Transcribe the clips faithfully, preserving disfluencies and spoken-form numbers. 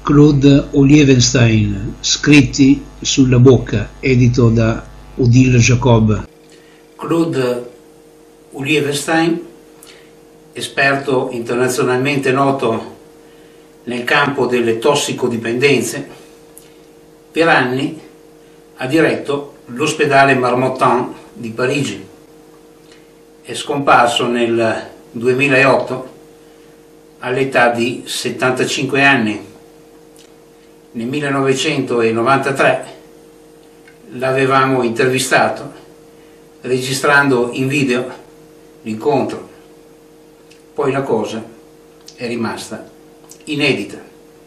Claude Olivenstein, Scritti sulla bocca, edito da Odile Jacob. Claude Olivenstein, esperto internazionalmente noto nel campo delle tossicodipendenze, per anni ha diretto l'ospedale Marmottan di Parigi. È scomparso nel duemilaotto all'età di settantacinque anni. Nel millenovecentonovantatré l'avevamo intervistato registrando in video l'incontro, poi la cosa è rimasta inedita.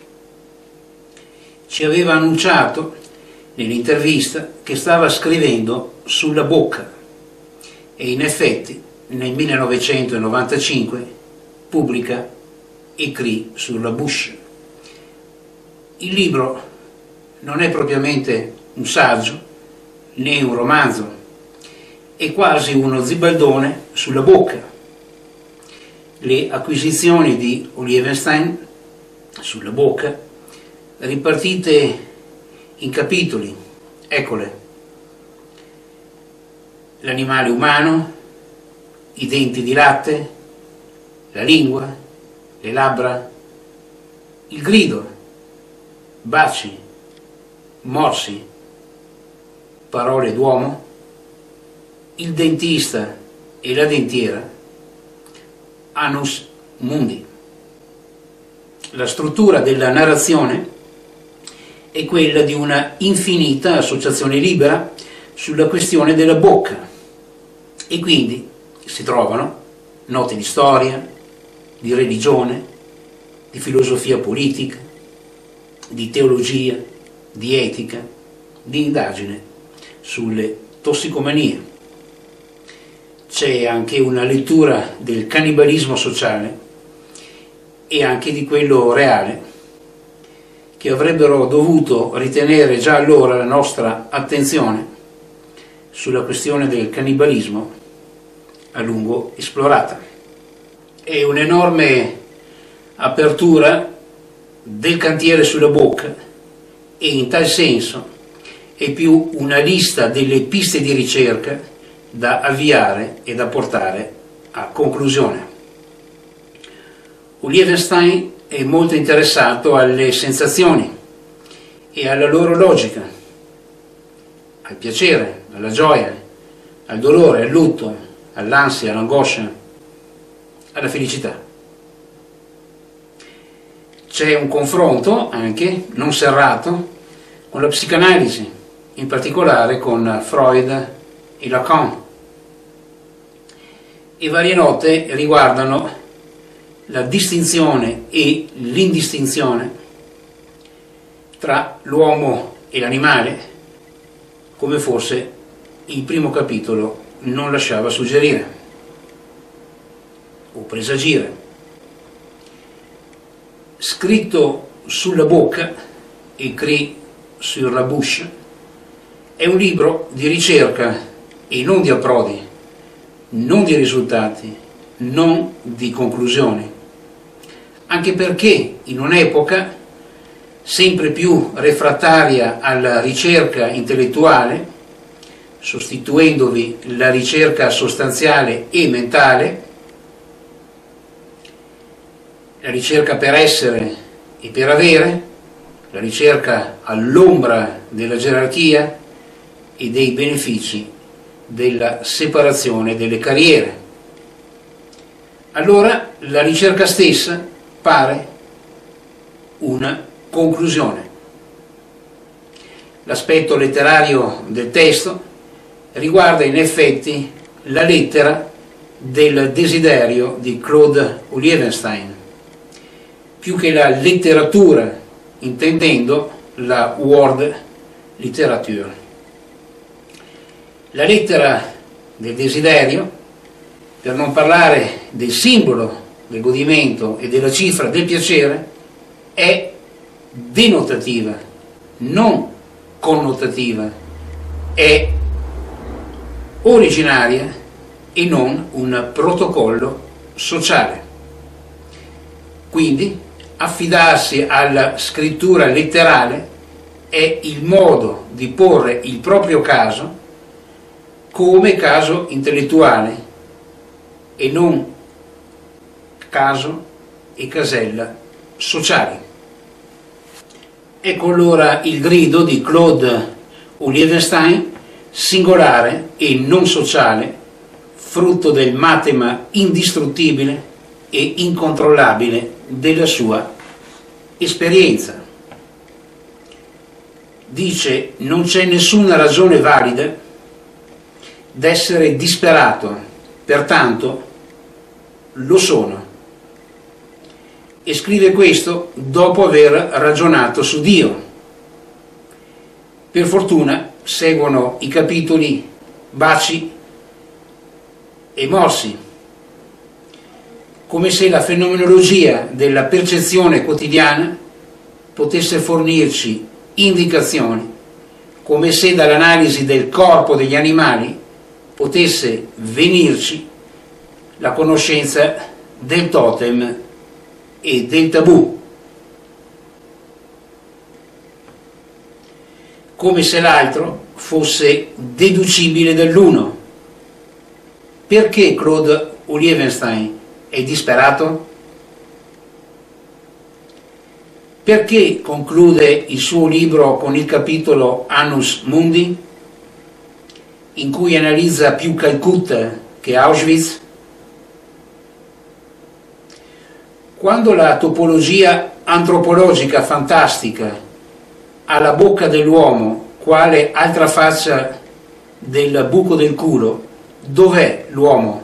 Ci aveva annunciato nell'intervista che stava scrivendo sulla bocca e in effetti nel millenovecentonovantacinque pubblica Écrit sur la bouche. Il libro non è propriamente un saggio né un romanzo, è quasi uno zibaldone sulla bocca. Le acquisizioni di Olivenstein sulla bocca, ripartite in capitoli, eccole: l'animale umano, i denti di latte, la lingua, le labbra, il grido, baci, morsi, parole d'uomo, il dentista e la dentiera, annus mundi. La struttura della narrazione è quella di una infinita associazione libera sulla questione della bocca e quindi si trovano note di storia, di religione, di filosofia politica, di teologia, di etica, di indagine sulle tossicomanie. C'è anche una lettura del cannibalismo sociale e anche di quello reale, che avrebbero dovuto ritenere già allora la nostra attenzione sulla questione del cannibalismo a lungo esplorata. È un'enorme apertura del cantiere sulla bocca e in tal senso è più una lista delle piste di ricerca da avviare e da portare a conclusione. Olivenstein è molto interessato alle sensazioni e alla loro logica, al piacere, alla gioia, al dolore, al lutto, all'ansia, all'angoscia, alla felicità. C'è un confronto anche non serrato con la psicanalisi, in particolare con Freud e Lacan, e varie note riguardano la distinzione e l'indistinzione tra l'uomo e l'animale, come forse il primo capitolo non lasciava suggerire o presagire. Scritto sulla bocca, Écrit sur la bouche, è un libro di ricerca e non di approdi, non di risultati, non di conclusioni, anche perché in un'epoca sempre più refrattaria alla ricerca intellettuale, sostituendovi la ricerca sostanziale e mentale, la ricerca per essere e per avere, la ricerca all'ombra della gerarchia e dei benefici della separazione delle carriere. Allora la ricerca stessa pare una conclusione. L'aspetto letterario del testo riguarda in effetti la lettera del desiderio di Claude Olivenstein, più che la letteratura, intendendo la world literature. La lettera del desiderio, per non parlare del simbolo del godimento e della cifra del piacere, è denotativa, non connotativa, è originaria e non un protocollo sociale. Quindi affidarsi alla scrittura letterale è il modo di porre il proprio caso come caso intellettuale e non caso e casella sociali. Ecco allora il grido di Claude Olivenstein, singolare e non sociale, frutto del matema indistruttibile e incontrollabile della sua esperienza. Dice: non c'è nessuna ragione valida d'essere disperato, pertanto lo sono. E scrive questo dopo aver ragionato su Dio. Per fortuna seguono i capitoli baci e morsi, come se la fenomenologia della percezione quotidiana potesse fornirci indicazioni, come se dall'analisi del corpo degli animali potesse venirci la conoscenza del totem e del tabù, come se l'altro fosse deducibile dall'uno. Perché Claude Olivenstein è disperato? Perché conclude il suo libro con il capitolo Annus Mundi, in cui analizza più Calcutta che Auschwitz? Quando la topologia antropologica fantastica ha la bocca dell'uomo quale altra faccia del buco del culo, dov'è l'uomo?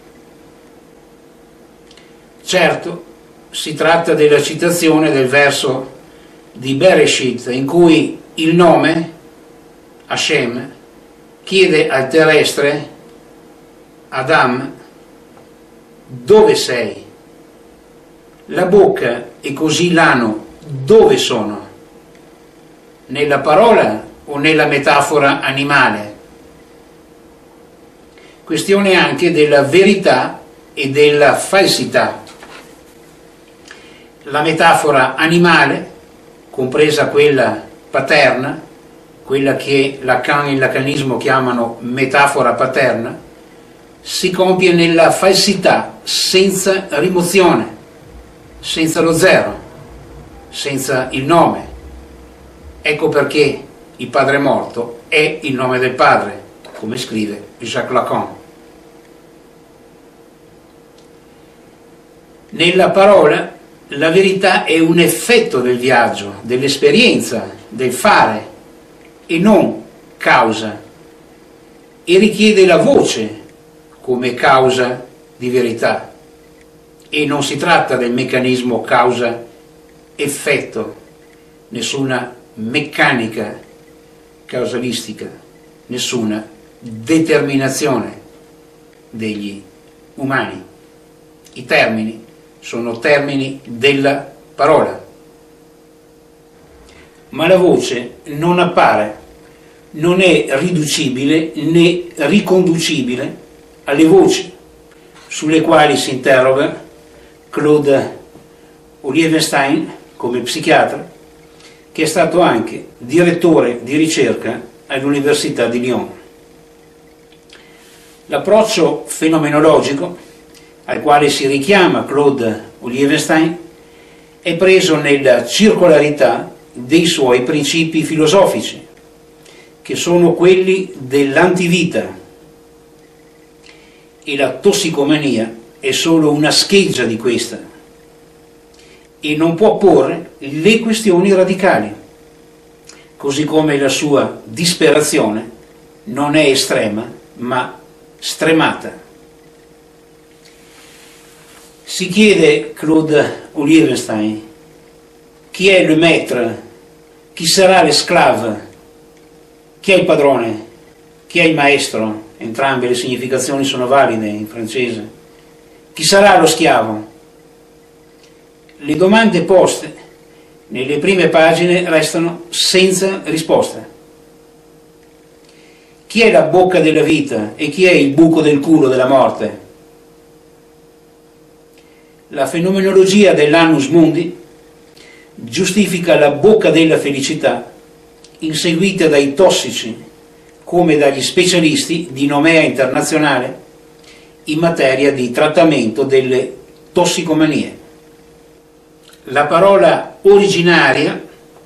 Certo, si tratta della citazione del verso di Bereshit, in cui il nome, Hashem, chiede al terrestre, Adam, dove sei? La bocca e così l'ano dove sono? Nella parola o nella metafora animale? Questione anche della verità e della falsità. La metafora animale, compresa quella paterna, quella che Lacan e il lacanismo chiamano metafora paterna, si compie nella falsità senza rimozione, senza lo zero, senza il nome. Ecco perché il Padre morto è il nome del Padre, come scrive Jacques Lacan. Nella parola la verità è un effetto del viaggio, dell'esperienza, del fare, e non causa, e richiede la voce come causa di verità. E non si tratta del meccanismo causa-effetto, nessuna meccanica causalistica, nessuna determinazione degli umani. I termini sono termini della parola. Ma la voce non appare, non è riducibile né riconducibile alle voci sulle quali si interroga Claude Olivenstein come psichiatra, che è stato anche direttore di ricerca all'Università di Lyon. L'approccio fenomenologico al quale si richiama Claude Olivenstein è preso nella circolarità dei suoi principi filosofici, che sono quelli dell'antivita, e la tossicomania è solo una scheggia di questa, e non può porre le questioni radicali, così come la sua disperazione non è estrema ma stremata. Si chiede Claude Olivenstein chi è le maître, chi sarà l'esclave, chi è il padrone, chi è il maestro. Entrambe le significazioni sono valide in francese. Chi sarà lo schiavo? Le domande poste nelle prime pagine restano senza risposta. Chi è la bocca della vita e chi è il buco del culo della morte? La fenomenologia dell'annus mundi giustifica la bocca della felicità, inseguita dai tossici come dagli specialisti di nomea internazionale in materia di trattamento delle tossicomanie. La parola originaria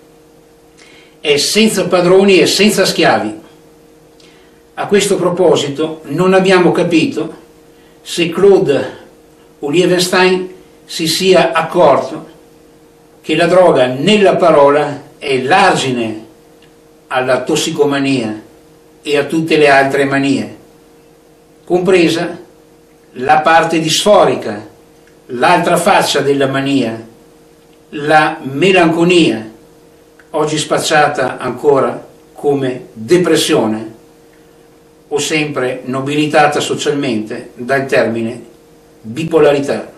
è senza padroni e senza schiavi. A questo proposito non abbiamo capito se Claude Olivenstein si sia accorto che la droga nella parola è l'argine alla tossicomania e a tutte le altre manie, compresa la parte disforica, l'altra faccia della mania, la melanconia, oggi spacciata ancora come depressione o sempre nobilitata socialmente dal termine bipolarità.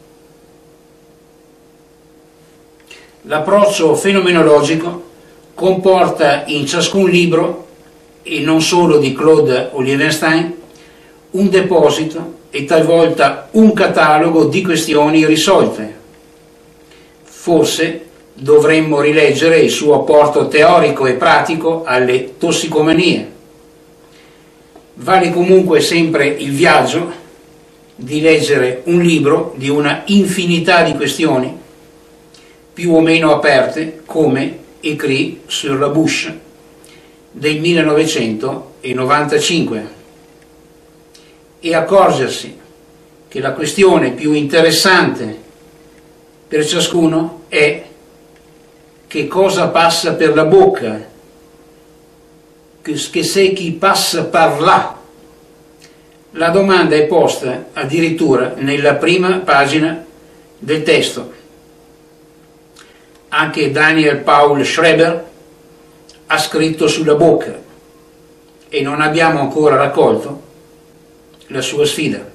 L'approccio fenomenologico comporta in ciascun libro, e non solo di Claude Olivenstein, un deposito e talvolta un catalogo di questioni irrisolte. Forse dovremmo rileggere il suo apporto teorico e pratico alle tossicomanie. Vale comunque sempre il viaggio di leggere un libro di una infinità di questioni, più o meno aperte, come Écrit sur la bouche del millenovecentonovantacinque, e accorgersi che la questione più interessante per ciascuno è che cosa passa per la bocca, che c'est qui passe par là. La domanda è posta addirittura nella prima pagina del testo. Anche Daniel Paul Schreber ha scritto sulla bocca e non abbiamo ancora raccolto la sua sfida.